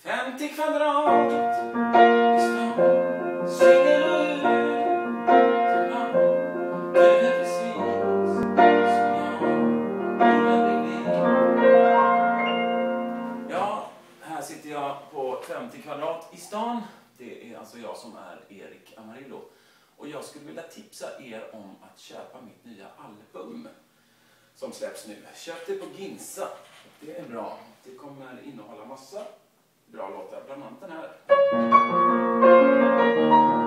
50 kvadrat i stan, singel och ur till barn. Du är precis som jag borde bli. Ja, här sitter jag på 50 kvadrat i stan. Det är alltså jag som är Erik Amarillo. Och jag skulle vilja tipsa er om att köpa mitt nya album som släpps nu. Köp det på Ginsa. Det är bra. Det kommer innehålla massa bra låtar, bland annat den här.